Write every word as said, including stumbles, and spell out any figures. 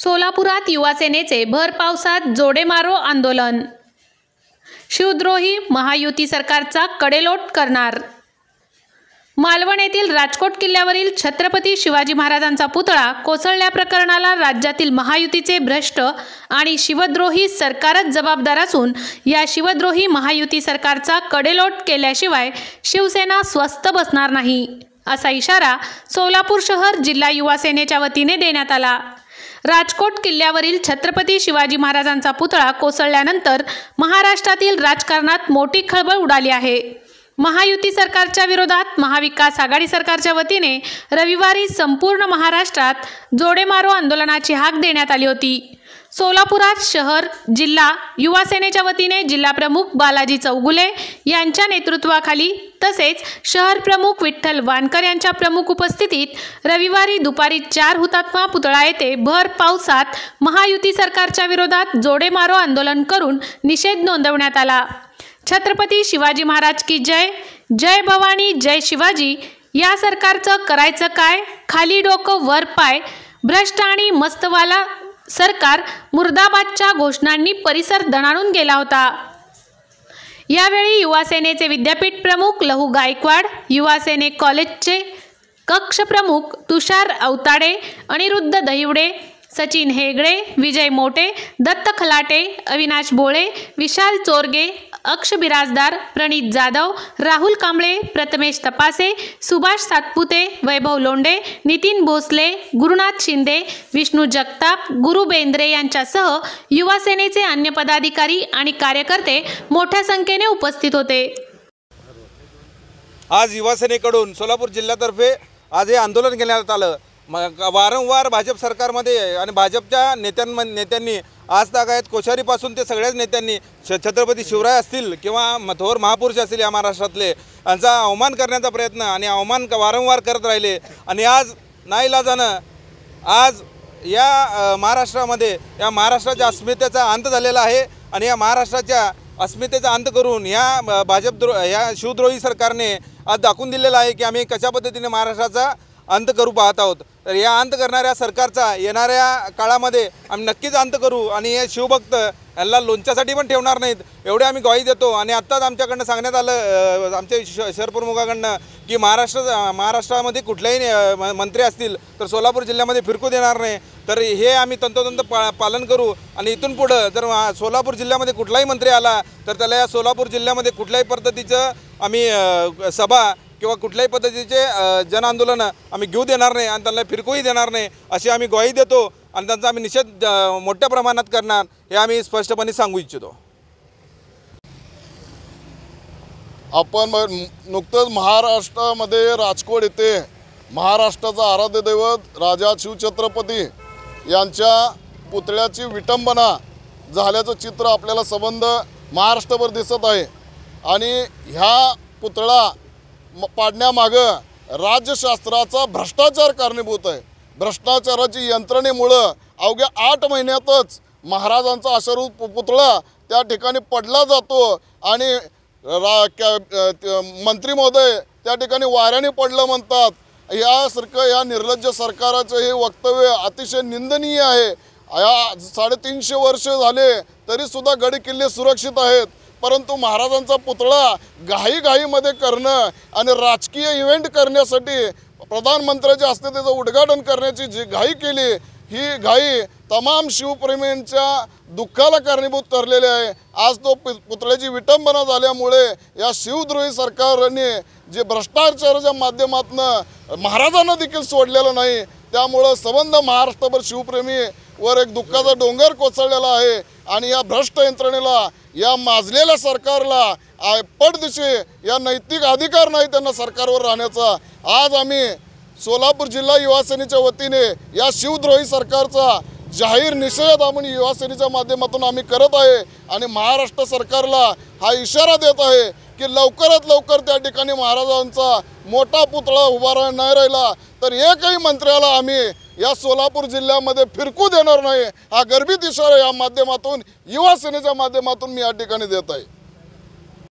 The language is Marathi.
सोलापुरात युवा सेनेचे भर पावसात जोडे मारो आंदोलन। शिवद्रोही महायुती सरकारचा कडेलोट करणार। मालवण येथील राजकोट किल्ल्यावरील छत्रपती शिवाजी महाराजांचा पुतळा कोसळल्या प्रकरणाला राज्यातील महायुतीचे भ्रष्ट आणि शिवद्रोही सरकारच जबाबदार असून या शिवद्रोही महायुती सरकारचा कडेलोट केल्याशिवाय शिवसेना स्वस्थ बसणार नाही, असा इशारा सोलापूर शहर जिल्हा युवा सेनेच्या वतीने देण्यात आला। राजकोट किल्ल्यावरील छत्रपती शिवाजी महाराजांचा पुतळा कोसळल्यानंतर महाराष्ट्रातील राजकारणात मोठी खळबळ उडाली आहे। महायुती सरकारच्या विरोधात महाविकास आघाडी सरकारच्या वतीने रविवारी संपूर्ण महाराष्ट्रात जोडे मारो आंदोलनाची हाक देण्यात आली होती। सोलापुरात शहर जिल्हा युवा सेनेच्या वतीने जिल्हा प्रमुख बालाजी चौगुले यांच्या नेतृत्वाखाली तसेच शहर प्रमुख विठ्ठल वानकर यांच्या प्रमुख उपस्थितीत रविवारी दुपारी चार हुतात्मा पुतळा येथे भर पावसात महायुती सरकारच्या विरोधात जोडे मारो आंदोलन करून निषेध नोंदवण्यात आला। छत्रपती शिवाजी महाराज की जय, जय भवानी जय शिवाजी। या सरकारचं करायचं काय, खाली डोकं वर पाय, भ्रष्ट आणि मस्तवाला सरकार मुर्दाबादच्या घोषणांनी परिसर दणाणून गेला होता। यावेळी युवा सेनेचे विद्यापीठ प्रमुख लहू गायकवाड, युवा सेने कॉलेजचे कक्ष प्रमुख तुषार अवताडे, अनिरुद्ध दहिवडे, सचिन हेगडे, विजय मोटे, दत्त खलाटे, अविनाश भोळे, विशाल चोरगे, अक्ष बिराजदार, प्रणित जाधव, राहुल कांबळे, प्रथमेश तपासे, सुभाष सातपुते, वैभव लोंढे, नितीन भोसले, गुरुनाथ शिंदे, विष्णू जगताप, गुरु बेंद्रे यांच्यासह युवा सेनेचे अन्य पदाधिकारी आणि कार्यकर्ते मोठ्या संख्येने उपस्थित होते। आज युवा सेनेकडून सोलापूर जिल्ह्यातर्फे आज हे आंदोलन करण्यात आलं। वारंवार भाजप सरकारमध्ये आणि भाजपच्या नेत्यां नेत्यांनी आज तागायत कोश्यारीपासून ते सगळ्याच नेत्यांनी छत्रपती शिवराय असतील किंवा थोर महापुरुष असतील या महाराष्ट्रातले यांचा अवमान करण्याचा प्रयत्न आणि अवमान वारंवार करत राहिले आणि आज नाईलाजानं आज या महाराष्ट्रामध्ये या महाराष्ट्राच्या अस्मितेचा अंत झालेला आहे आणि या महाराष्ट्राच्या अस्मितेचा अंत करून या भाजप या शिवद्रोही सरकारने आज दाखवून दिलेला आहे की आम्ही कशा पद्धतीने महाराष्ट्राचा अंत करू पाहत आहोत। तर या अंत करणाऱ्या सरकारचा येणाऱ्या काळामध्ये आम्ही नक्कीच अंत करू आणि हे शिवभक्त यांना लोणच्यासाठी पण ठेवणार नाहीत एवढे आम्ही ग्वाही देतो। आणि आत्ताच आमच्याकडनं सांगण्यात आलं आमच्या शहर प्रमुखाकडनं की महाराष्ट्र महाराष्ट्रामध्ये कुठलेही मंत्री असतील तर सोलापूर जिल्ह्यामध्ये फिरकू देणार नाही। तर हे आम्ही तंतोतंत पा पालन करू आणि इथून पुढं जर सोलापूर जिल्ह्यामध्ये कुठलाही मंत्री आला तर त्याला या सोलापूर जिल्ह्यामध्ये कुठल्याही पद्धतीचं आम्ही सभा किंवा कुठल्याही पद्धतीचे जन आंदोलन आम्ही घेऊ देणार नाही आणि त्यांना फिरकूही देणार नाही अशी आम्ही ग्वाही देतो आणि त्यांचा आम्ही निषेध मोठ्या प्रमाणात करणार हे आम्ही स्पष्टपणे सांगू इच्छितो। आपण नुकतंच महाराष्ट्रामध्ये राजकोट येथे महाराष्ट्राचा आराध्य दैवत राजा शिवछत्रपती यांच्या पुतळ्याची विटंबना झाल्याचं चित्र आपल्याला संबंध महाराष्ट्रभर दिसत आहे आणि ह्या पुतळा पाडण्यामागं राज्यशास्त्राचा भ्रष्टाचार कारणीभूत आहे। भ्रष्टाचाराची यंत्रणेमुळं अवघ्या आठ महिन्यातच महाराजांचा अश्वरूप पुतळा त्या ठिकाणी पडला जातो आणि मंत्री महोदय त्या ठिकाणी वाऱ्याने पडलं म्हणतात। यासारखं या निर्लज्ज सरकाराचं हे वक्तव्य अतिशय निंदनीय आहे। या साडेतीनशे वर्ष झाले तरीसुद्धा गड किल्ले सुरक्षित आहेत, परंतु महाराजांचा पुतळा घाईघाईमध्ये करणं आणि राजकीय इव्हेंट करण्यासाठी प्रधानमंत्र्याच्या हस्ते त्याचं उद्घाटन करण्याची जी घाई केली ही घाई तमाम शिवप्रेमींच्या दुःखाला कारणीभूत ठरलेली आहे। आज तो पुतळ्याची विटंबना झाल्यामुळे या शिवद्रोही सरकारने जे भ्रष्टाचाराच्या माध्यमातून महाराजांना देखील सोडलेलं नाही, त्यामुळं संबंध महाराष्ट्रभर शिवप्रेमी वर एक दुःखाचा डोंगर कोसळलेला आहे आणि या भ्रष्ट यंत्रणेला या माजलेल्या सरकारला पडदिशी या नैतिक अधिकार नाही त्यांना सरकारवर राहण्याचा। आज आम्ही सोलापूर जिल्हा युवा सेनेच्या वतीने या शिवद्रोही सरकारचा जाहीर निषेध आपण युवा सेनेच्या माध्यमातून आम्ही करत आहे आणि महाराष्ट्र सरकारला हा इशारा देत आहे की लवकरात लवकर त्या ठिकाणी महाराजांचा मोठा पुतळा उभा नाही राहिला तर एकही मंत्र्याला आम्ही या सोलापूर जिल्ह्यामध्ये फिरकू देणार नाही। हा गर्भित इशारा या माध्यमातून युवा सेनेच्या माध्यमातून मी या ठिकाणी देत आहे।